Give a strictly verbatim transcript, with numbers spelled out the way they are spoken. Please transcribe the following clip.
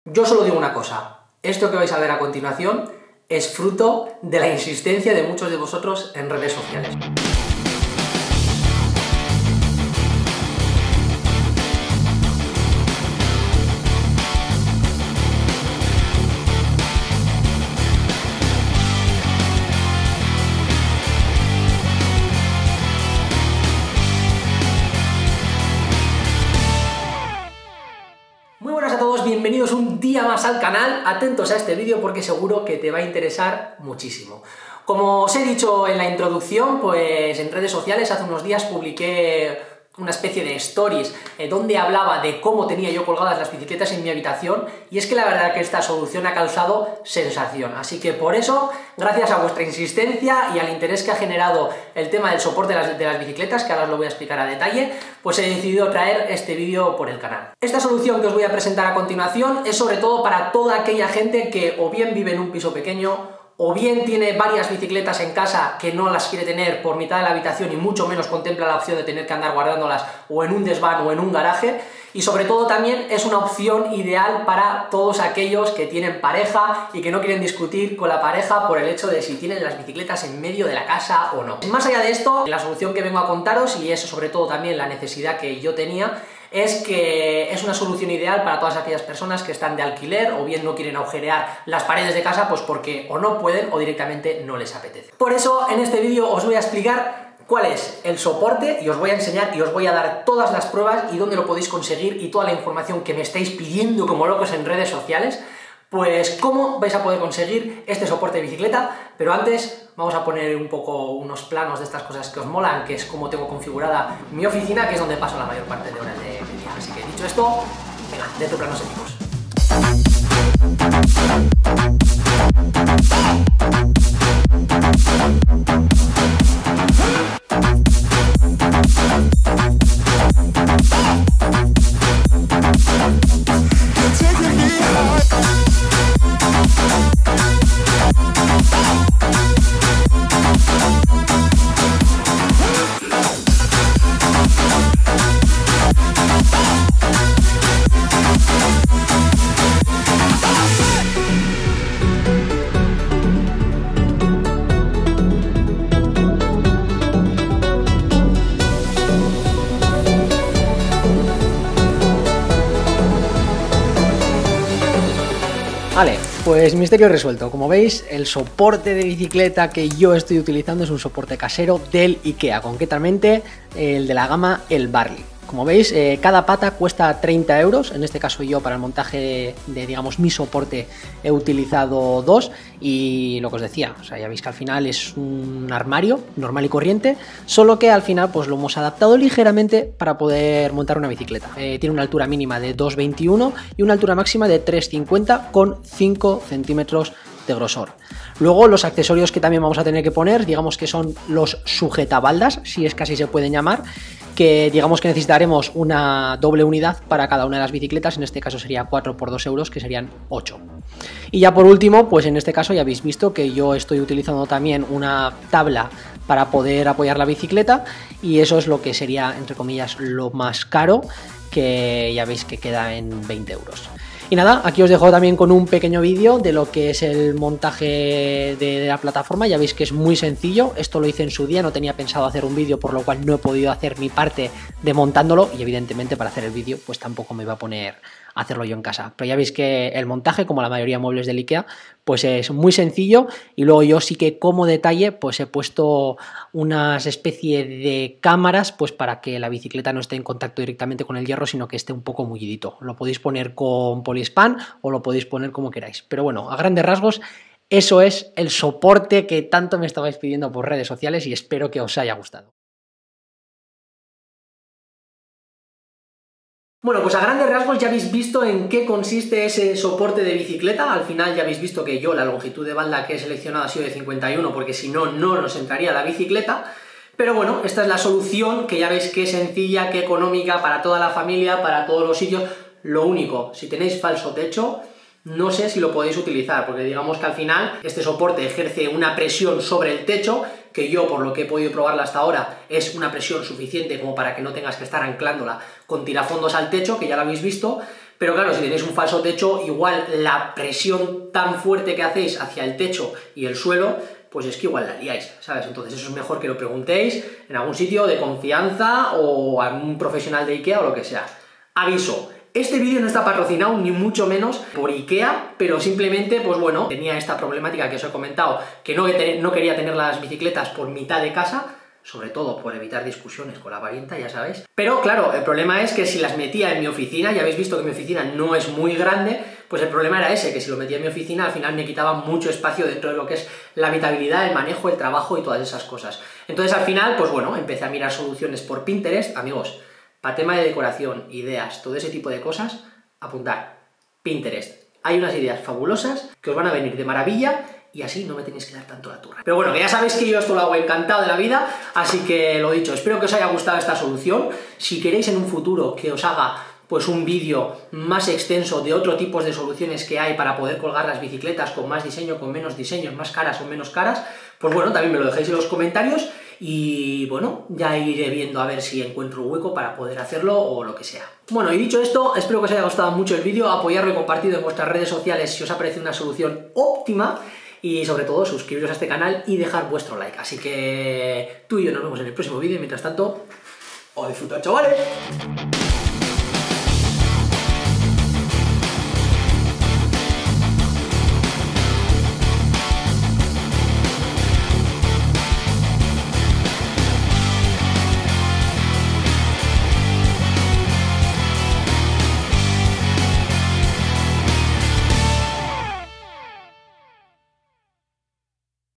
Yo solo digo una cosa, esto que vais a ver a continuación es fruto de la insistencia de muchos de vosotros en redes sociales. Bienvenidos un día más al canal, atentos a este vídeo porque seguro que te va a interesar muchísimo. Como os he dicho en la introducción, pues en redes sociales hace unos días publiqué una especie de stories eh, donde hablaba de cómo tenía yo colgadas las bicicletas en mi habitación, y es que la verdad que esta solución ha causado sensación, así que por eso, gracias a vuestra insistencia y al interés que ha generado el tema del soporte de las, de las bicicletas, que ahora os lo voy a explicar a detalle, pues he decidido traer este vídeo por el canal. Esta solución que os voy a presentar a continuación es sobre todo para toda aquella gente que o bien vive en un piso pequeño, o bien tiene varias bicicletas en casa que no las quiere tener por mitad de la habitación y mucho menos contempla la opción de tener que andar guardándolas o en un desván o en un garaje, y sobre todo también es una opción ideal para todos aquellos que tienen pareja y que no quieren discutir con la pareja por el hecho de si tienen las bicicletas en medio de la casa o no. Más allá de esto, la solución que vengo a contaros, y eso sobre todo también la necesidad que yo tenía, es que es una solución ideal para todas aquellas personas que están de alquiler o bien no quieren agujerear las paredes de casa pues porque o no pueden o directamente no les apetece. Por eso en este vídeo os voy a explicar cuál es el soporte y os voy a enseñar y os voy a dar todas las pruebas y dónde lo podéis conseguir y toda la información que me estáis pidiendo como locos en redes sociales, pues cómo vais a poder conseguir este soporte de bicicleta. Pero antes vamos a poner un poco unos planos de estas cosas que os molan, que es cómo tengo configurada mi oficina, que es donde paso la mayor parte de horas de mi día. Así que dicho esto, venga, dentro planos éticos. Vale, pues misterio resuelto. Como veis, el soporte de bicicleta que yo estoy utilizando es un soporte casero del IKEA, concretamente el de la gama El Barley. Como veis, eh, cada pata cuesta treinta euros, en este caso yo para el montaje de, de, digamos, mi soporte he utilizado dos, y lo que os decía, o sea, ya veis que al final es un armario normal y corriente, solo que al final pues lo hemos adaptado ligeramente para poder montar una bicicleta. Eh, tiene una altura mínima de dos veintiuno y una altura máxima de tres cincuenta con cinco centímetros de grosor. Luego los accesorios que también vamos a tener que poner, digamos que son los sujetabaldas, si es que así se pueden llamar, que digamos que necesitaremos una doble unidad para cada una de las bicicletas, en este caso sería cuatro por dos euros, que serían ocho. Y ya por último, pues en este caso ya habéis visto que yo estoy utilizando también una tabla para poder apoyar la bicicleta, y eso es lo que sería, entre comillas, lo más caro, que ya veis que queda en veinte euros. Y nada, aquí os dejo también con un pequeño vídeo de lo que es el montaje de, de la plataforma. Ya veis que es muy sencillo, esto lo hice en su día, no tenía pensado hacer un vídeo, por lo cual no he podido hacer mi parte de montándolo, y evidentemente para hacer el vídeo pues tampoco me iba a poner a hacerlo yo en casa. Pero ya veis que el montaje, como la mayoría de muebles del IKEA, pues es muy sencillo, y luego yo sí que como detalle pues he puesto unas especie de cámaras pues para que la bicicleta no esté en contacto directamente con el hierro, sino que esté un poco mullidito. Lo podéis poner con poliespan o lo podéis poner como queráis, pero bueno, a grandes rasgos eso es el soporte que tanto me estabais pidiendo por redes sociales, y espero que os haya gustado. Bueno, pues a grandes rasgos ya habéis visto en qué consiste ese soporte de bicicleta. Al final ya habéis visto que yo la longitud de balda que he seleccionado ha sido de cincuenta y uno, porque si no, no nos entraría la bicicleta. Pero bueno, esta es la solución, que ya veis que sencilla, que económica para toda la familia, para todos los sitios. Lo único, si tenéis falso techo, no sé si lo podéis utilizar, porque digamos que al final este soporte ejerce una presión sobre el techo, que yo, por lo que he podido probarla hasta ahora, es una presión suficiente como para que no tengas que estar anclándola con tirafondos al techo, que ya lo habéis visto, Pero claro, si tenéis un falso techo, igual la presión tan fuerte que hacéis hacia el techo y el suelo, pues es que igual la liáis, ¿sabes? Entonces eso es mejor que lo preguntéis en algún sitio de confianza o a un profesional de IKEA o lo que sea. Aviso, este vídeo no está patrocinado ni mucho menos por IKEA, pero simplemente, pues bueno, tenía esta problemática que os he comentado, que no, no quería tener las bicicletas por mitad de casa, sobre todo por evitar discusiones con la parienta, ya sabéis. Pero claro, el problema es que si las metía en mi oficina, ya habéis visto que mi oficina no es muy grande, pues el problema era ese, que si lo metía en mi oficina al final me quitaba mucho espacio dentro de lo que es la habitabilidad, el manejo, el trabajo y todas esas cosas. Entonces al final, pues bueno, empecé a mirar soluciones por Pinterest. Amigos, para tema de decoración, ideas, todo ese tipo de cosas, apuntar, Pinterest. Hay unas ideas fabulosas que os van a venir de maravilla y así no me tenéis que dar tanto la turra. Pero bueno, que ya sabéis que yo esto lo hago encantado de la vida, así que lo dicho, espero que os haya gustado esta solución. Si queréis en un futuro que os haga pues un vídeo más extenso de otro tipo de soluciones que hay para poder colgar las bicicletas con más diseño, con menos diseños, más caras o menos caras, pues bueno, también me lo dejéis en los comentarios y bueno, ya iré viendo a ver si encuentro un hueco para poder hacerlo o lo que sea. Bueno, y dicho esto, espero que os haya gustado mucho el vídeo, apoyarlo y compartirlo en vuestras redes sociales si os ha parecido una solución óptima. Y sobre todo, suscribiros a este canal y dejar vuestro like. Así que tú y yo nos vemos en el próximo vídeo y mientras tanto, ¡os disfrutad, chavales!